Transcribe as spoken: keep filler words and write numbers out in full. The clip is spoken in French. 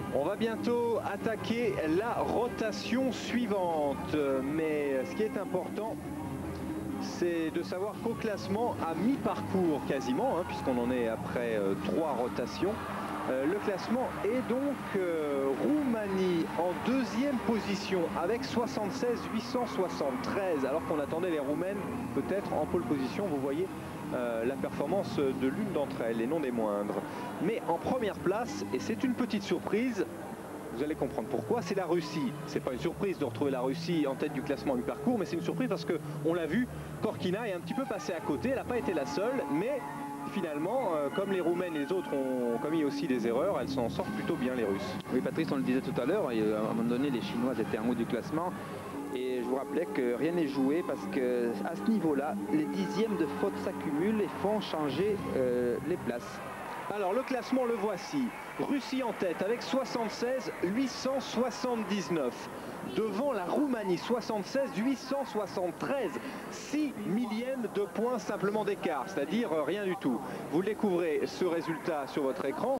On va bientôt attaquer la rotation suivante, mais ce qui est important, c'est de savoir qu'au classement, à mi-parcours quasiment, hein, puisqu'on en est après euh, trois rotations, euh, le classement est donc euh, Roumanie en deuxième position avec soixante-seize huit cent soixante-treize, alors qu'on attendait les Roumaines peut-être en pole position. Vous voyez euh, la performance de l'une d'entre elles et non des moindres. Mais en première place, et c'est une petite surprise, vous allez comprendre pourquoi, c'est la Russie. C'est pas une surprise de retrouver la Russie en tête du classement du parcours, mais c'est une surprise parce qu'on l'a vu, Korkina est un petit peu passée à côté, elle n'a pas été la seule, mais finalement, euh, comme les Roumaines et les autres ont commis aussi des erreurs, elles s'en sortent plutôt bien, les Russes. Oui, Patrice, on le disait tout à l'heure, à un moment donné, les Chinoises étaient en haut du classement. Et je vous rappelais que rien n'est joué parce qu'à ce niveau-là, les dixièmes de faute s'accumulent et font changer euh, les places. Alors le classement, le voici. Russie en tête avec soixante-seize huit cent soixante-dix-neuf. Devant la Roumanie, soixante-seize huit cent soixante-treize. six millièmes de points simplement d'écart, c'est-à-dire rien du tout. Vous découvrez ce résultat sur votre écran.